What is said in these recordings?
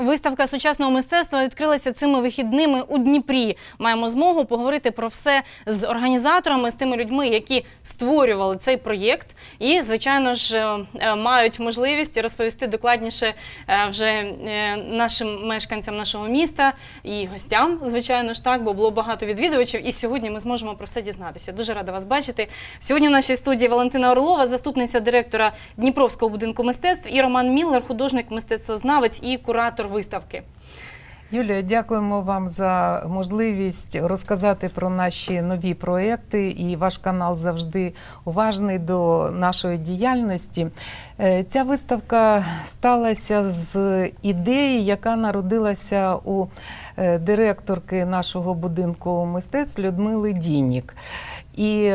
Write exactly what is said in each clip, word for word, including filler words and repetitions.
Виставка сучасного мистецтва відкрилася цими вихідними у Дніпрі. Маємо змогу поговорити про все з організаторами, з тими людьми, які створювали цей проєкт. І, звичайно ж, мають можливість розповісти докладніше вже нашим мешканцям нашого міста і гостям, звичайно ж так, бо було багато відвідувачів. І сьогодні ми зможемо про все дізнатися. Дуже рада вас бачити. Сьогодні в нашій студії Валентина Орлова, заступниця директора Дніпровського будинку мистецтв, і Роман Міллер, художник, мистецтвознавець і куратор виставки. Юлія, дякуємо вам за можливість розказати про наші нові проекти, і ваш канал завжди уважний до нашої діяльності. Ця виставка сталася з ідеї, яка народилася у директорки нашого будинку мистецтв Людмили Дінік. І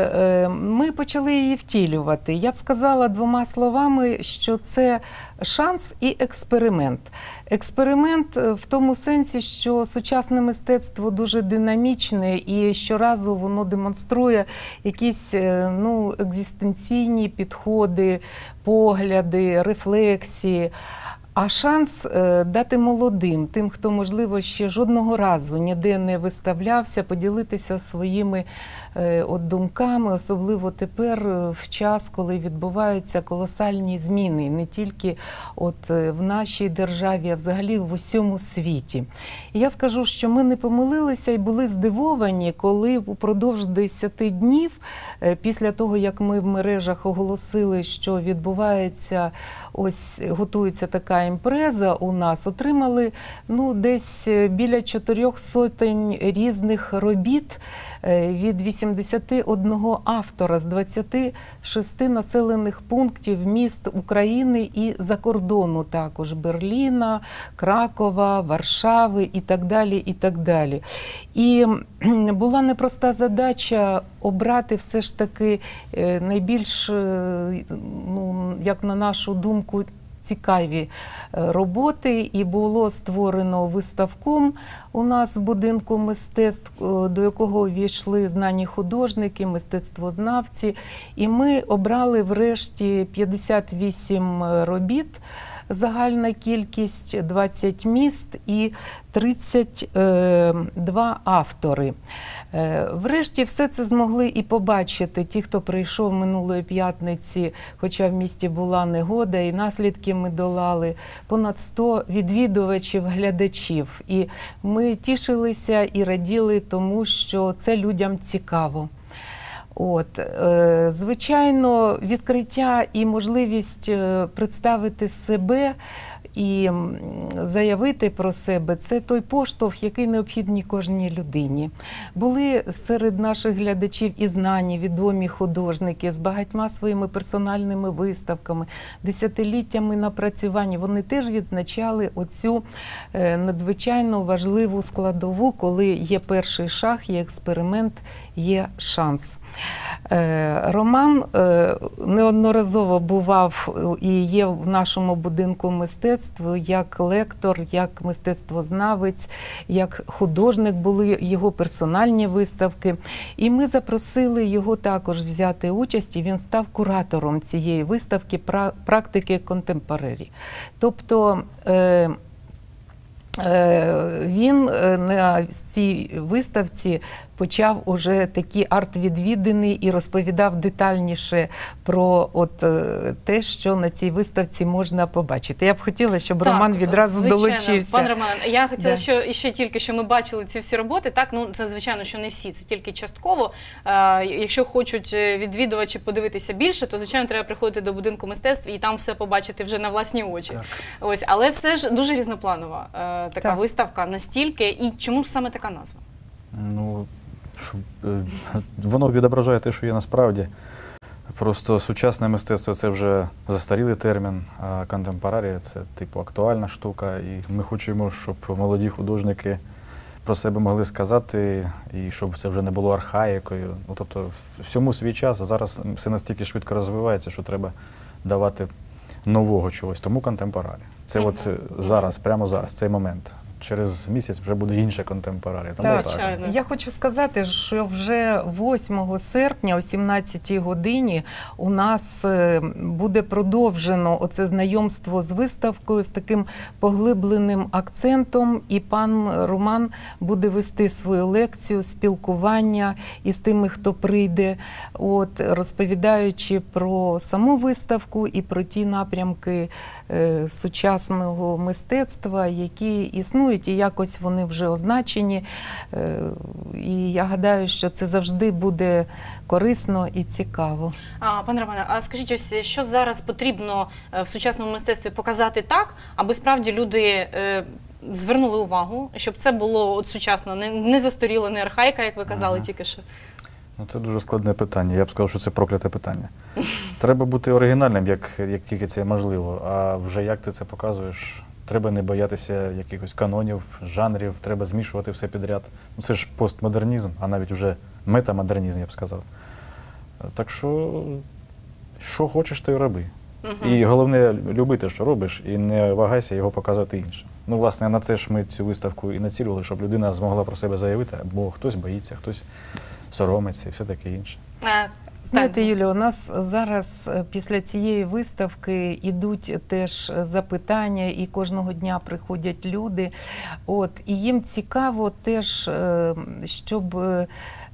ми почали її втілювати. Я б сказала двома словами, що це шанс і експеримент. Експеримент в тому сенсі, що сучасне мистецтво дуже динамічне і щоразу воно демонструє якісь ну, екзистенційні підходи, погляди, рефлексії. А шанс дати молодим, тим, хто, можливо, ще жодного разу ніде не виставлявся, поділитися своїми от думками, особливо тепер, в час, коли відбуваються колосальні зміни, не тільки от в нашій державі, а взагалі в усьому світі. І я скажу, що ми не помилилися і були здивовані, коли упродовж десяти днів, після того, як ми в мережах оголосили, що відбувається, ось готується така імпреза у нас, отримали ну, десь біля чотирьох сотень різних робіт від вісімдесяти одного автора з двадцяти шести населених пунктів міст України і за кордону також, Берліна, Кракова, Варшави і так далі, і так далі. І була непроста задача обрати все ж таки найбільш, ну, як на нашу думку, цікаві роботи, і було створено виставком у нас в будинку мистецтв, до якого увійшли знані художники, мистецтвознавці, і ми обрали врешті п'ятдесят вісім робіт, загальна кількість двадцять міст і тридцять два автори. Врешті все це змогли і побачити ті, хто прийшов минулої п'ятниці, хоча в місті була негода, і наслідки ми долали, понад сто відвідувачів, глядачів. І ми тішилися і раділи тому, що це людям цікаво. От, звичайно, відкриття і можливість представити себе і заявити про себе – це той поштовх, який необхідний кожній людині. Були серед наших глядачів і знані, відомі художники з багатьма своїми персональними виставками, десятиліттями напрацювань. Вони теж відзначали оцю надзвичайно важливу складову, коли є перший шаг, є експеримент, є шанс. Роман неодноразово бував і є в нашому будинку мистецтв як лектор, як мистецтвознавець, як художник, були його персональні виставки. І ми запросили його також взяти участь, і він став куратором цієї виставки практики контемпорарі. Тобто він на цій виставці почав уже такі арт-відвідини і розповідав детальніше про от те, що на цій виставці можна побачити. Я б хотіла, щоб так, Роман відразу звичайно. долучився. Пан Роман, я хотіла, да. що ще тільки, що ми бачили ці всі роботи, так, ну це звичайно, що не всі, це тільки частково. А, якщо хочуть відвідувачі подивитися більше, то звичайно треба приходити до будинку мистецтв і там все побачити вже на власні очі. Так. Ось, але все ж дуже різнопланова а, така так. виставка, настільки, і чому саме така назва? Ну, воно відображає те, що є насправді. Просто сучасне мистецтво – це вже застарілий термін, а контемпорарі – це типу актуальна штука. І ми хочемо, щоб молоді художники про себе могли сказати, і щоб це вже не було архаїкою. Ну, тобто всьому свій час, а зараз все настільки швидко розвивається, що треба давати нового чогось. Тому контемпорарі. Це mm-hmm. от зараз, прямо зараз, цей момент. через місяць вже буде інше контемпорарі. Тому Так, так. звичайно. Я хочу сказати, що вже восьмого серпня о сімнадцятій годині у нас е, буде продовжено оце знайомство з виставкою з таким поглибленим акцентом, і пан Роман буде вести свою лекцію, спілкування із тими, хто прийде, от, розповідаючи про саму виставку і про ті напрямки е, сучасного мистецтва, які існують, і якось вони вже означені. Е, і я гадаю, що це завжди буде корисно і цікаво. А, пане Романе, а скажіть, ось що зараз потрібно е, в сучасному мистецтві показати так, аби справді люди е, звернули увагу, щоб це було от сучасно, не, не застаріло, не архаїка, як ви казали Ага. тільки що? Ну, це дуже складне питання. Я б сказав, що це прокляте питання. Треба бути оригінальним, як, як тільки це можливо. А вже як ти це показуєш, треба не боятися якихось канонів, жанрів, треба змішувати все підряд. Ну, це ж постмодернізм, а навіть вже метамодернізм, я б сказав. Так що, що хочеш, то й роби. Мгм. І головне – любити, що робиш, і не вагайся його показати іншим. Ну, власне, на це ж ми цю виставку і націлювали, щоб людина змогла про себе заявити, бо хтось боїться, хтось соромиться і все таке інше. Е, Знаєте, так, Юлія, у нас зараз е, після цієї виставки йдуть теж запитання, і кожного дня приходять люди. От, і їм цікаво теж, е, щоб е,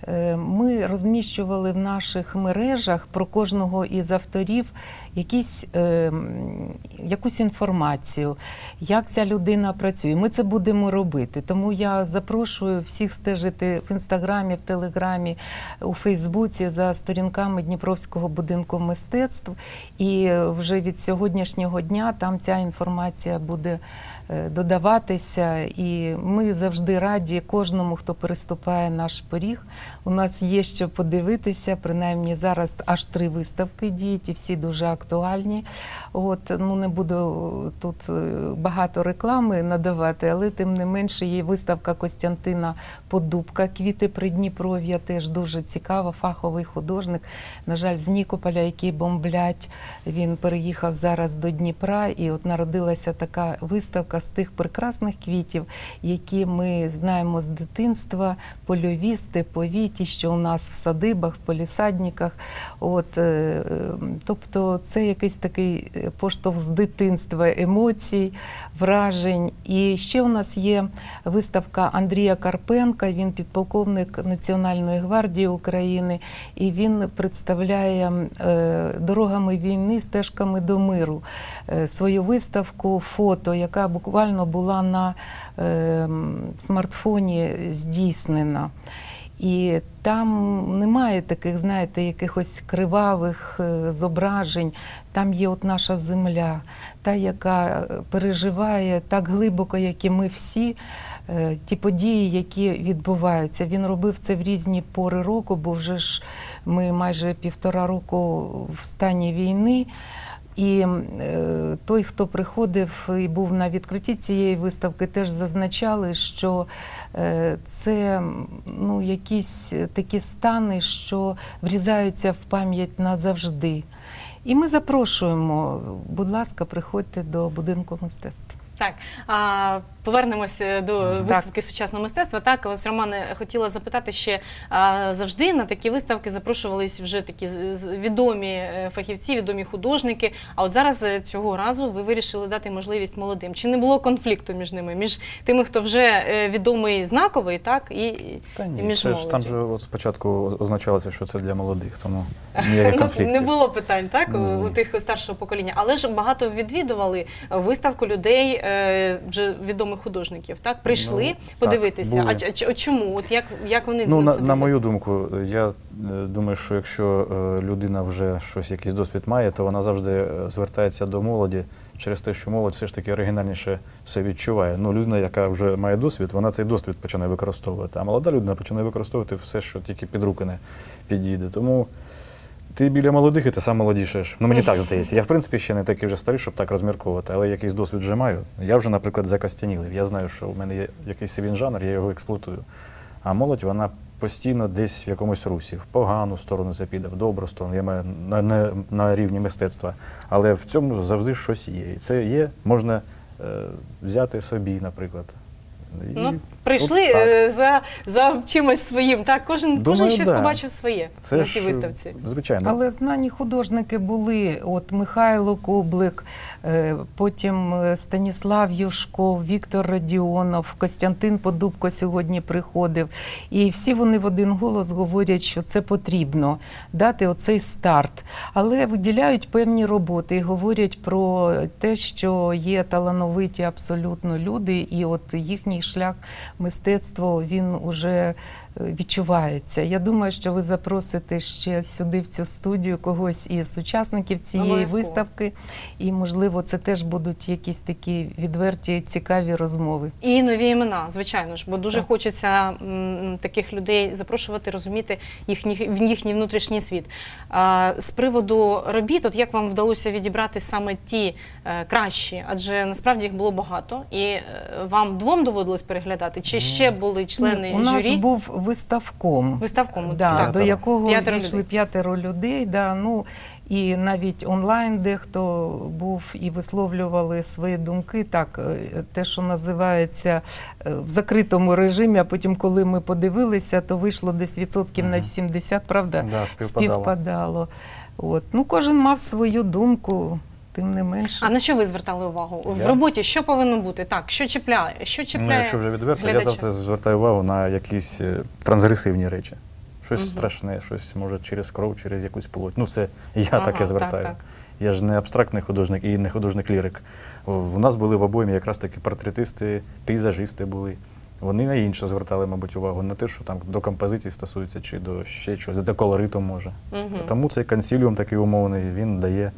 ми розміщували в наших мережах про кожного із авторів якісь, е, якусь інформацію, як ця людина працює. Ми це будемо робити. Тому я запрошую всіх стежити в Інстаграмі, в Телеграмі, у Фейсбуці за сторінками Дніпровського будинку мистецтв. І вже від сьогоднішнього дня там ця інформація буде е, додаватися. І ми завжди раді кожному, хто переступає наш поріг. У нас є що подивитися, принаймні зараз аж три виставки діють, і всі дуже актуальні. От, ну, не буду тут е, багато реклами надавати, але тим не менше є виставка Костянтина Подубка «Квіти Придніпров'я», теж дуже цікава, фаховий художник. На жаль, з Нікополя, який бомблять, він переїхав зараз до Дніпра, і от народилася така виставка з тих прекрасних квітів, які ми знаємо з дитинства, польові, степові, ті, що у нас в садибах, в полісадниках. От, е, тобто це якийсь такий поштовх з дитинства, емоцій, вражень. І ще у нас є виставка Андрія Карпенка, він підполковник Національної гвардії України, і він представляє е, «Дорогами війни, стежками до миру» е, свою виставку фото, яка буквально була на е, смартфоні здійснена. І там немає таких, знаєте, якихось кривавих е, зображень. Там є от наша земля, та, яка переживає так глибоко, як і ми всі, е, ті події, які відбуваються. Він робив це в різні пори року, бо вже ж ми майже півтора року в стані війни. І е, той, хто приходив і був на відкритті цієї виставки, теж зазначали, що е, це ну, якісь такі стани, що врізаються в пам'ять назавжди. І ми запрошуємо, будь ласка, приходьте до будинку мистецтв. Так, а, повернемося до Так. виставки сучасного мистецтва. Так, ось, Романе, хотіла запитати ще, а, завжди на такі виставки запрошувались вже такі з- з- відомі е, фахівці, відомі художники, а от зараз е, цього разу ви вирішили дати можливість молодим. Чи не було конфлікту між ними, між тими, хто вже е, відомий, знаковий, так, і, Та і ні, між це ж там молоддю? же от спочатку означалося, що це для молодих, тому ніяких Ну, конфліктів. не було питань, так, у, Ні. у тих старшого покоління. Але ж багато відвідували виставку людей, е, вже відомих художників, так? Прийшли Ну, подивитися. так, а були. ч- ч- чому? От як, як вони Ну, на на, це на мою дивляться? думку, я е, думаю, що якщо е, людина вже щось, якийсь досвід має, то вона завжди е, звертається до молоді через те, що молодь все ж таки оригінальніше все відчуває. Ну, людина, яка вже має досвід, вона цей досвід починає використовувати, а молода людина починає використовувати все, що тільки під руки не підійде. Тому ти біля молодих, і ти сам молодішаєш. Ну, мені так здається. Я, в принципі, ще не такий вже старий, щоб так розмірковувати, але якийсь досвід вже маю. Я вже, наприклад, закостянілий. Я знаю, що в мене є якийсь свій жанр, я його експлуатую. А молодь, вона постійно десь в якомусь русі. В погану сторону це піде, в добру сторону. Я маю на, на, на рівні мистецтва. Але в цьому завжди щось є. І це є, можна е, взяти собі, наприклад. І Ну, прийшли от так. е, за, за чимось своїм. Так, кожен, Думаю, кожен щось да. побачив своє Це на ж, цій виставці. звичайно. Але знані художники були, от Михайло Коблик, е, потім е, Станіслав Юшков, Віктор Радіонов, Костянтин Подубко сьогодні приходив. І всі вони в один голос говорять, що це потрібно дати оцей старт. Але виділяють певні роботи і говорять про те, що є талановиті абсолютно люди, і от їхній шлях мистецтва, він уже відчувається. Я думаю, що ви запросите ще сюди, в цю студію, когось із учасників цієї Обов'язково. виставки. І, можливо, це теж будуть якісь такі відверті, цікаві розмови. І нові імена, звичайно ж, бо дуже Так. хочеться м, таких людей запрошувати, розуміти їхній, їхній внутрішній світ. А, з приводу робіт, от як вам вдалося відібрати саме ті е, кращі? Адже насправді їх було багато. І е, вам двом доводилось переглядати? Чи ще були члени Ні, у нас журі? був виставком. Виставком, Да, так. до П'ятеро. якого П'ятеро війшли людей. п'ятеро людей. Да, ну, і навіть онлайн дехто був і висловлювали свої думки, так, е, те, що називається е, в закритому режимі, а потім, коли ми подивилися, то вийшло десь відсотків на Мгм. сімдесят, правда, Да, співпадало. співпадало. От. Ну, кожен мав свою думку, тим не менше. А на що ви звертали увагу? В Я? роботі що повинно бути? Так, що чіпляє? Що чіпляє? Ну, якщо вже відверто, я глядача? завжди звертаю увагу на якісь е, трансгресивні речі. Щось Мгм. страшне, щось може через кров, через якусь плоть. Ну, це я Ага, таке звертаю. так, так. Я ж не абстрактний художник і не художник-лірик. У нас були в обоймі якраз таки портретисти, пейзажисти були. Вони на інше звертали, мабуть, увагу, на те, що там до композиції стосується, чи до ще чогось, до колориту може. Мгм. Тому цей консиліум такий умовний, він дає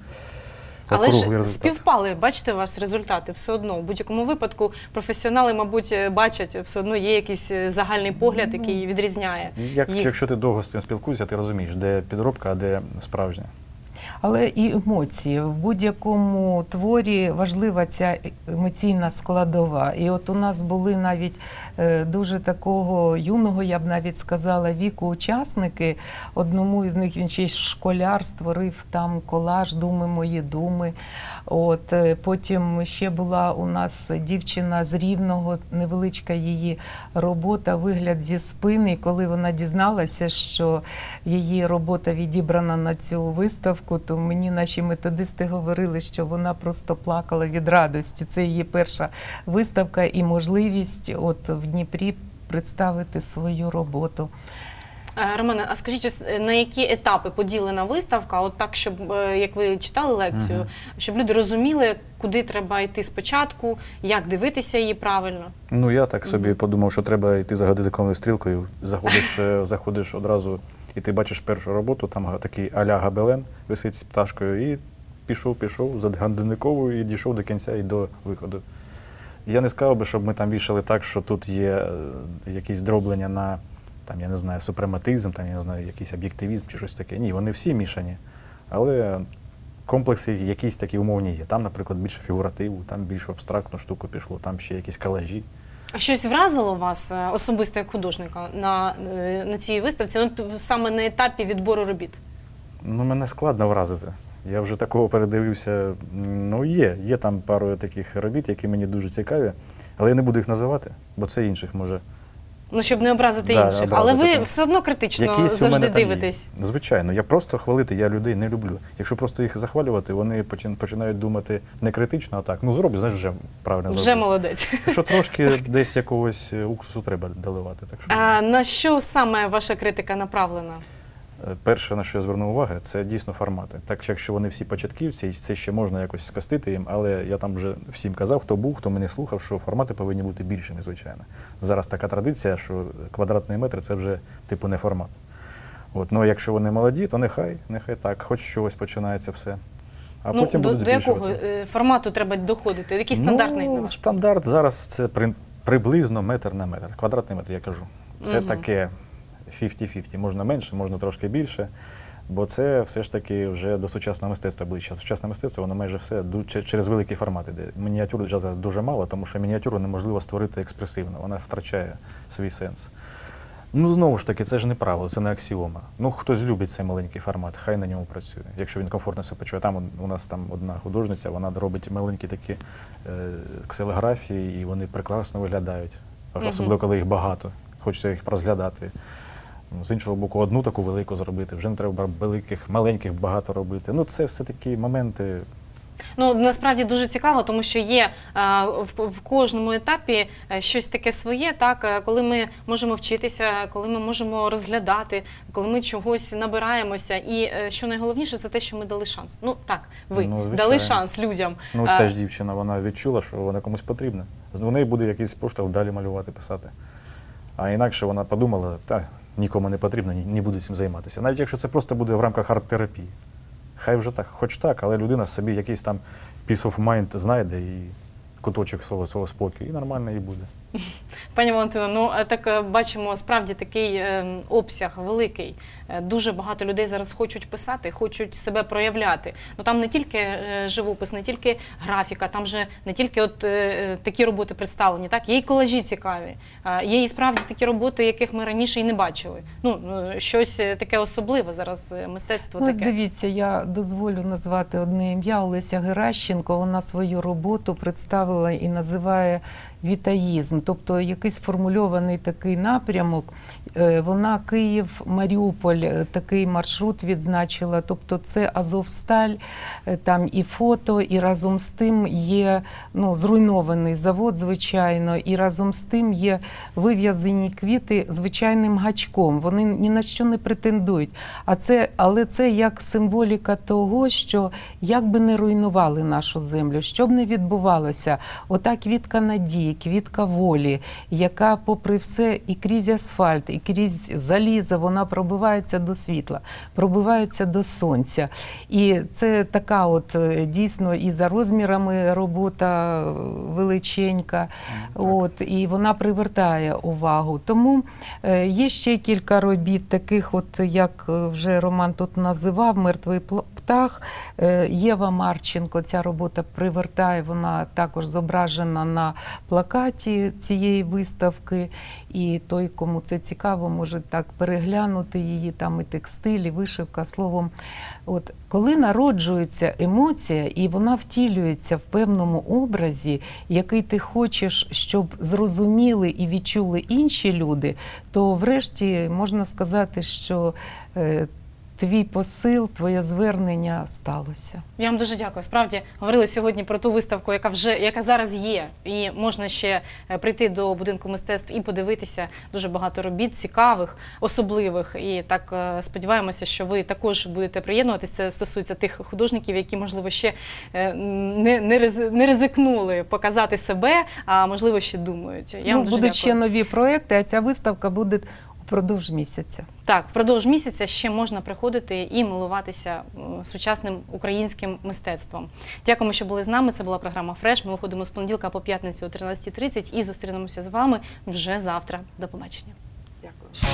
Але округлий ж результат. співпали, бачите, у вас результати все одно. В будь-якому випадку професіонали, мабуть, бачать, все одно є якийсь загальний погляд, який відрізняє. Як, їх. Якщо ти довго з цим спілкуєшся, ти розумієш, де підробка, а де справжня. Але і емоції. В будь-якому творі важлива ця емоційна складова. І от у нас були навіть е, дуже такого юного, я б навіть сказала, віку учасники. Одному із них, він ще й школяр, створив там колаж «Думи мої думи». От, е, потім ще була у нас дівчина з Рівного, невеличка її робота, вигляд зі спини. І коли вона дізналася, що її робота відібрана на цю виставку, то мені наші методисти говорили, що вона просто плакала від радості. Це її перша виставка і можливість от в Дніпрі представити свою роботу. Е, Романе, а скажіть, ось, е, на які етапи поділена виставка, от так, щоб, е, як ви читали лекцію, Мгм. щоб люди розуміли, куди треба йти спочатку, як дивитися її правильно? Ну, я так собі Мгм. подумав, що треба йти за годинниковою стрілкою, заходиш, е, заходиш одразу, і ти бачиш першу роботу, там га- такий а-ля гобелен висить з пташкою, і пішов, пішов за годинниковою і дійшов до кінця і до виходу. Я не сказав би, щоб ми там вішали так, що тут є е, якісь дроблення на, там, я не знаю, супрематизм, там, я не знаю, якийсь об'єктивізм чи щось таке. Ні, вони всі мішані, але комплекси якісь такі умовні є. Там, наприклад, більше фігуративу, там більш в абстрактну штуку пішло, там ще якісь колажі. А щось вразило вас е, особисто як художника на, е, на цій виставці, ну, т- саме на етапі відбору робіт? Ну, мене складно вразити. Я вже такого передивився. Ну, є. Є там пару таких робіт, які мені дуже цікаві, але я не буду їх називати, бо це інших може. Ну, щоб не образити Да, інших. образити, Але ви так. все одно критично Якісь у завжди мене там є. дивитесь. Звичайно, я просто хвалити, я людей не люблю. Якщо просто їх захвалювати, вони почин- починають думати не критично, а так. Ну, зроблю, знаєш, вже правильно Вже зроблю. молодець. Так що трошки десь якогось е, уксусу треба доливати. Так що, А на що саме ваша критика направлена? е, перше, на що я звернув увагу, це дійсно формати. Так, що якщо вони всі початківці, і це ще можна якось скостити їм, але я там вже всім казав, хто був, хто мене слухав, що формати повинні бути більшими, звичайно. Зараз така традиція, що квадратний метр – це вже типу не формат. От, ну, якщо вони молоді, то нехай, нехай так, хоч щось починається все. А Ну, потім до, будуть до якого збільшувати. е, формату треба доходити? Який стандартний для Ну, вас? стандарт зараз це при, приблизно метр на метр. Квадратний метр, я кажу. Це Мгм. таке п'ятдесят на п'ятдесят. Можна менше, можна трошки більше. Бо це все ж таки вже до сучасного мистецтва ближче. Сучасне мистецтво, воно майже все ду- че- через великі формати йде. Мініатюр зараз дуже мало, тому що мініатюру неможливо створити експресивно. Вона втрачає свій сенс. Ну, знову ж таки, це ж не правило, це не аксіома. Ну, хтось любить цей маленький формат, хай на ньому працює, якщо він комфортно себе почує. Там у нас там одна художниця, вона робить маленькі такі е, ксилографії, і вони прекрасно виглядають. особливо коли їх багато, хочеться їх розглядати. З іншого боку, одну таку велику зробити, вже не треба великих, маленьких багато робити. Ну, це все такі моменти. Ну, насправді дуже цікаво, тому що є а, в, в кожному етапі щось таке своє, так, коли ми можемо вчитися, коли ми можемо розглядати, коли ми чогось набираємося. І що найголовніше, це те, що ми дали шанс. Ну, так, ви Ну, дали шанс людям. Ну, ця ж дівчина, вона відчула, що вона комусь потрібна. У неї буде якийсь поштовх далі малювати, писати. А інакше вона подумала, та, нікому не потрібно, не буду цим займатися. Навіть якщо це просто буде в рамках арт-терапії. Хай вже так, хоч так, але людина собі якийсь там peace of mind знайде і куточок свого, свого спокою, і нормально їй буде. Пані Валентино, ну так бачимо, справді такий е, обсяг великий. Е, дуже багато людей зараз хочуть писати, хочуть себе проявляти. Ну там не тільки е, живопис, не тільки графіка, там же не тільки от е, такі роботи представлені, так, є і колажі цікаві, е, є і справді такі роботи, яких ми раніше і не бачили. Ну, щось таке особливе зараз мистецтво ну, таке. Дивіться, я дозволю назвати одне ім'я. Олеся Геращенко, вона свою роботу представила і називає вітаїзм, тобто якийсь формульований такий напрямок. Вона Київ-Маріуполь, такий маршрут відзначила, тобто це Азовсталь, там і фото, і разом з тим є ну, зруйнований завод, звичайно, і разом з тим є вив'язані квіти звичайним гачком. Вони ні на що не претендують. А це, але це як символіка того, що як би не руйнували нашу землю, що б не відбувалося, ота квітка надії, квітка волі, яка попри все і крізь асфальт, і крізь залізо, вона пробивається до світла, пробивається до сонця. І це така от дійсно і за розмірами робота величенька, от, і вона привертає увагу. Тому є ще кілька робіт таких, от як вже Роман тут називав, «Мертвий птах». Єва Марченко, ця робота привертає, вона також зображена на плакаті цієї виставки, і той, кому це цікаво, може так переглянути її, там і текстиль, і вишивка, словом. От, коли народжується емоція, і вона втілюється в певному образі, який ти хочеш, щоб зрозуміли і відчули інші люди, то врешті можна сказати, що е, твій посил, твоє звернення сталося. Я вам дуже дякую. Справді, говорили сьогодні про ту виставку, яка вже яка зараз є. І можна ще прийти до будинку мистецтв і подивитися дуже багато робіт, цікавих, особливих. І так сподіваємося, що ви також будете приєднуватися. Це стосується тих художників, які, можливо, ще не, не ризикнули показати себе, а можливо, ще думають. Я ну, вам дуже будуть дякую. ще нові проекти, а ця виставка буде впродовж місяця. Так, впродовж місяця ще можна приходити і милуватися сучасним українським мистецтвом. Дякуємо, що були з нами. Це була програма «Фреш». Ми виходимо з понеділка по п'ятницю о тринадцятій тридцять і зустрінемося з вами вже завтра. До побачення. Дякую.